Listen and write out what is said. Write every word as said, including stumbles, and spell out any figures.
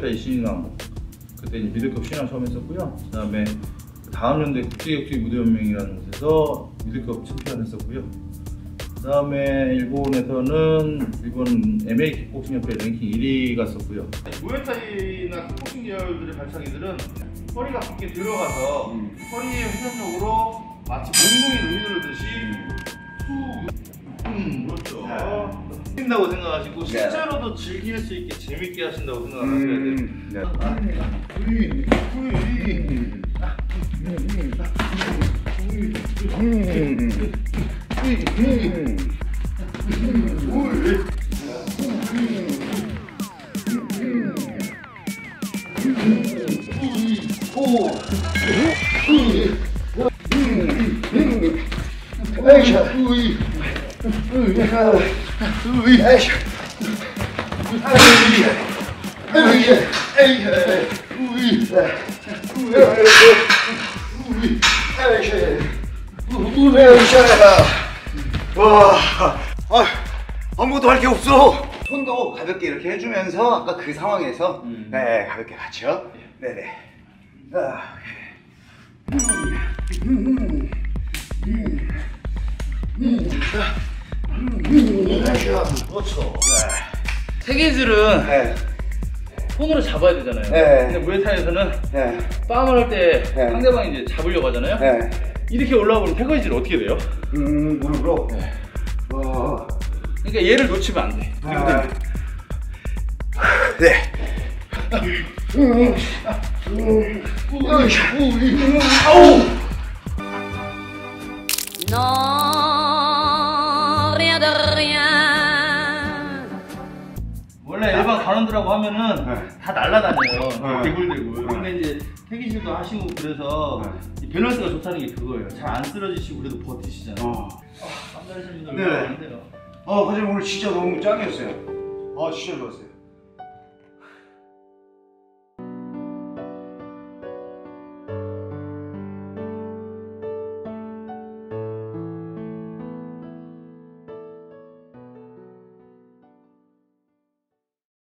무에타이 신인왕, 그때 이제 미들급 신인왕 처음 했었고요. 그 다음에 다음 연도에 국제격투기 무대연맹이라는 곳에서 미들급 챔피언 했었고요. 그 다음에 일본에서는 일본 엠에이 킥복싱 협회 랭킹 일 위 갔었고요. 무에타이나 킥복싱 계열들의 발차기들은 허리가 깊게 들어가서 음. 허리의 회전력으로 마치 몽둥이를 휘두르듯이 툭 음, 그렇죠. 네. 하신다고 생각하시고 네. 실제로도 즐길 수 있게 재밌게 하신다고 생각하셔야 돼요. 음. 네. 아, 우이, 우이. 와, 아, 아무것도 할 게 없어. 손도 가볍게 이렇게 해주면서 아까 그 상황에서 음. 네, 가볍게 같이요. 네네. 아, 음. 음. 음. 그렇죠. 세계질은 네. 손으로 잡아야 되잖아요. 네. 근데 무에타이에서는 네. 빵을 할 때 네. 상대방이 이제 잡으려고 하잖아요. 네. 이렇게 올라오면 태거이질 어떻게 돼요? 음, 무릎으로. 네. 와. 그러니까 얘를 놓치면 안 돼. 아. 네. 음. 음. 음. 아우. 원래 일반 관원들하고 하면은 네. 다 날아다녀요. 네. 대굴대굴. 네. 근데 이제 태기질도 하시고 그래서 네. 이 밸런스가 좋다는 게 그거예요. 잘 안 쓰러지시고 그래도 버티시잖아요. 어. 아, 깜짝이신 분들 네. 안 돼요. 어, 과장님 오늘 진짜 너무 짱이었어요. 아, 진짜 좋았어요.